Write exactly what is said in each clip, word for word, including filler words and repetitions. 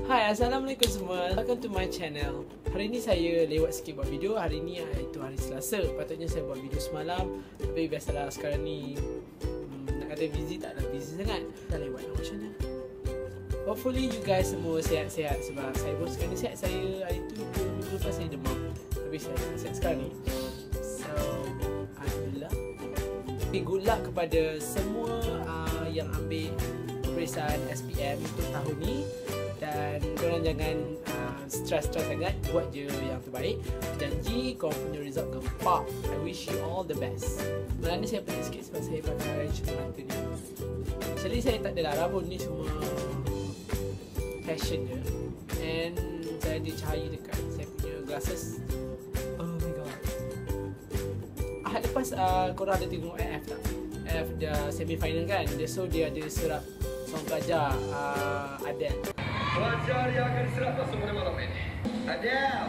Hai, Assalamualaikum semua. Welcome to my channel. Hari ni saya lewat sikit buat video. Hari ni iaitu hari Selasa. Patutnya saya buat video semalam, tapi biasalah sekarang ni hmm, nak kata busy tak ada busy sangat. Dah lewat nak macam mana. Hopefully you guys semua sihat-sihat. Sebab saya pun sekarang ni sihat. Saya hari tu minggu lepas saya demam, tapi saya sihat sekarang ni. So Alhamdulillah. Okay, good luck kepada semua uh, yang ambil peperiksaan S P M untuk tahun ni. Dan korang jangan uh, stress-stress sangat, buat je yang terbaik. Janji korang punya result gempak. I wish you all the best. Malam ni saya pening sikit sebab saya pakai cermin mata ni. Actually saya tak adalah rambut ni, semua fashion je. And saya ada cahaya dekat saya punya glasses. Oh my god. Ahad lepas uh, korang ada tengok A F tak? A F dah semi final kan? So dia ada serap song pelajar uh, Adele. Pelajar yang akan diserap langsung pada malam ini, Adele.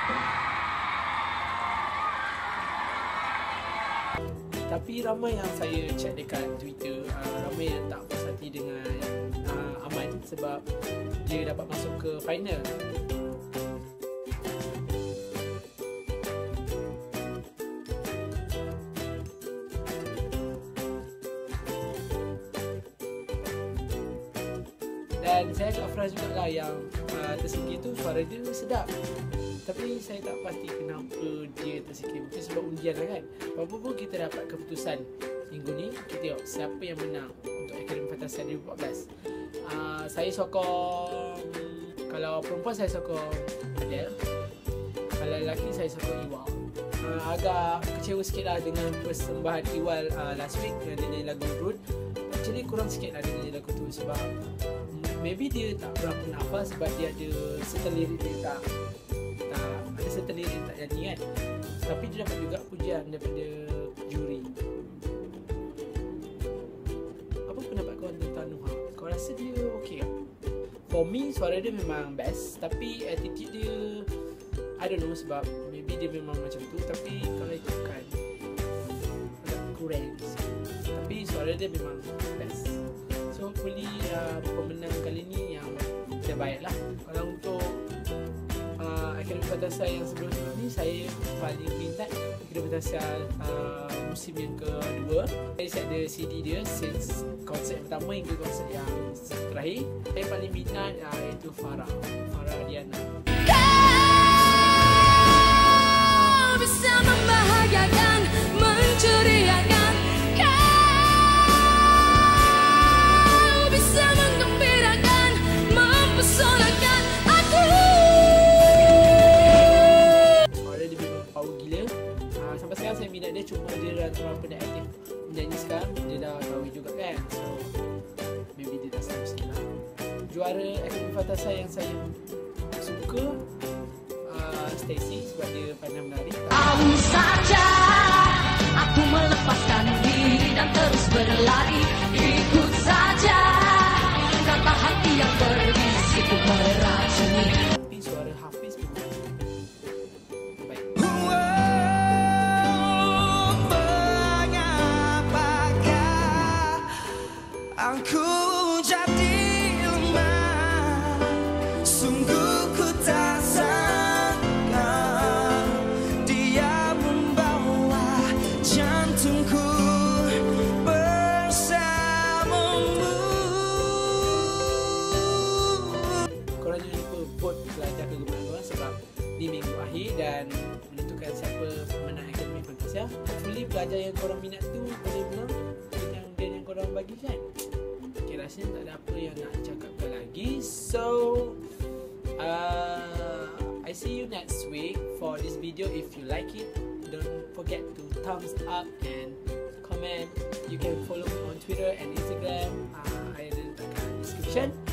Tapi ramai yang saya chat dekat Twitter, uh, ramai yang tak puas hati dengan uh, Aman sebab dia dapat masuk ke final. Dan saya agak frust jugalah yang uh, tersingkir tu, suara dia sedap. Tapi saya tak pasti kenapa dia tersingkir. Mungkin sebab undian lah kan. Apa pun kita dapat keputusan minggu ni. Kita tengok siapa yang menang untuk Akademi Fantasia dua ribu empat belas. uh, Saya sokong, kalau perempuan saya sokong Adele, kalau lelaki saya sokong Iwal. uh, Agak kecewa sikit lah dengan persembahan Iwal uh, last week dengan dia nyanyi lagu Rude. Actually kurang sikit lah dia nyanyi lagu tu sebab maybe dia tak berapa nafas sebab dia ada certain lirik dia tak, tak ada certain lirik tak nyanyi kan. Tapi dia dapat juga pujian daripada juri. Apa pendapat kau tentang Nuha? Kau rasa dia okey tak? For me, suara dia memang best, tapi attitude dia I don't know sebab maybe dia memang macam tu. Tapi kalau ikutkan agak kurang sikit. Tapi suara dia memang best. So hopefully uh, pemenang kali ni yang terbaik lah. Kalau untuk uh, Akademi Fantasia yang sebelum ni, saya paling minat Akademi Fantasia uh, musim yang kedua. Saya ada C D dia since konsert yang pertama hingga konsert yang terakhir. Saya paling minat uh, iaitu Farah Farah Diana. Kau bisa membahagiakan, menceriakan. Saya minat dia, cuma dia dah terlalu penat aktif menyanyi sekarang. Dia dah kahwin juga kan, so maybe dia dah stop sikit lah. Juara Akademi Fantasia yang saya suka uh, Stacy sebab dia pandai menari. Tahu saja aku melepaskan diri dan terus berlari. Ikut saja kata hati yang berbisik meracuni. Tapi suara Hafiz pun baik. Aku jadi lemah, sungguh ku tak sangka dia membawa jantungku bersamamu. Korang jangan lupa vote pelajar kegemaran korang sebab ni minggu akhir dan menentukan siapa pemenang Akademi Fantasia. Hopefully pelajar yang korang minat tu boleh menang dengan undian yang korang bagi kan. Rasanya tak ada apa yang nak cakapkan lagi. So uh, I see you next week for this video. If you like it, don't forget to thumbs up and comment. You can follow me on Twitter and Instagram. uh, I ada letakkan description.